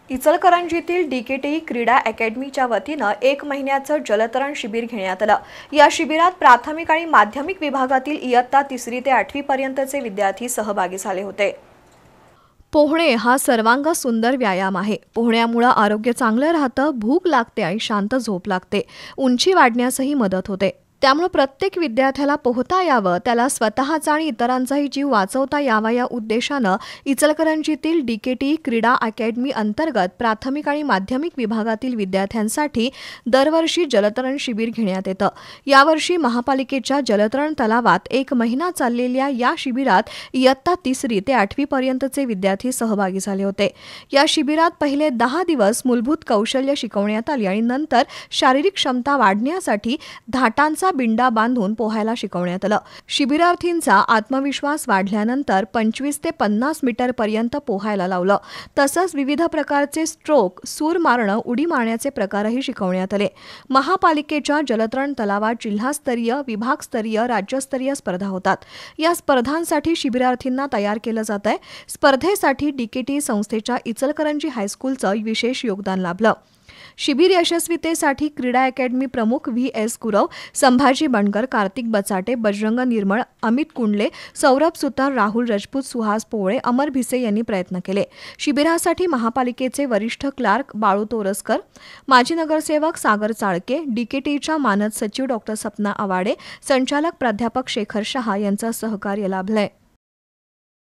इचलकरंजीतील DKT क्रीडा अकॅडमीच्या वतीनं 1 महिन्याचं जलतरण शिबिर घेण्यात आलं। या शिबिरात प्राथमिक आणि माध्यमिक विभागातील इयत्ता 3री ते 8वी पर्यंतचे विद्यार्थी सहभागी झाले होते। पोहणे हा सर्वांग सुंदर व्यायाम आहे। पोहण्यामुळे आरोग्य चांगलं राहतं, भूक लागते आणि शांत झोप लागते। उंची वाढण्यासही मदत होते। त्यामुळे प्रत्येक विद्यार्थ्याला पोहता यावं, त्याला स्वतःचा आणि इतरांचाही जीव वाचवता यावा या उद्देशानं इचलकरंजीतील डीकेटी क्रीडा अकॅडमी अंतर्गत प्राथमिक आणि माध्यमिक विभागातील विद्यार्थ्यांसाठी दरवर्षी जलतरण शिबिर घेण्यात येतं। यावर्षी महापालिकेच्या जलतरण तलावात 1 महिना चाललेल्या या शिबिरात इयत्ता 3री ते 8वी पर्यंतचे विद्यार्थी सहभागी झाले होते। या शिबिरात पहिले 10 दिवस मूलभूत कौशल्य शिकवण्यात आली आणि नंतर शारीरिक क्षमता वाढण्यासाठी धाटांचा बिंडा बांधून पोहायला शिकवण्यात आलं। शिबिरार्थींचा आत्मविश्वास वाढल्यानंतर 25 ते 50 मीटर पर्यंत पोहायला लावलं। तसंच विविध प्रकारचे स्ट्रोक, सूर मारणं, उडी मारण्याचे प्रकारही शिकवण्यात आले। महापालिकेच्या जलतरण तलावात जिल्हास्तरीय, विभागस्तरीय, राज्यस्तरीय स्पर्धा होतात। या स्पर्धांसाठी शिबिरार्थींना तयार केलं जात आहे। स्पर्धेसाठी डीकेटी संस्थेच्या इचलकरंजी हायस्कूलचं विशेष योगदान लाभलं। शिबिर यशस्वीतेसाठी क्रीडा अकॅडमी प्रमुख व्ही.एस. गुरव, संभाजी बंडकर, कार्तिक बचाटे, बजरंग निर्मळ, अमित कुंडले, सौरभ सुतार, राहुल राजपूत, सुहास पोळे, अमर भिसे यांनी प्रयत्न केले। शिबिरासाठी महापालिकेचे वरिष्ठ क्लार्क बाळू तोरसकर, माजी नगरसेवक सागर चाळके, डीकेटीच्या मानद सचिव डॉ. सपना आवाडे, संचालक प्राध्यापक शेखर शहा यांचं सहकार्य लाभलंय।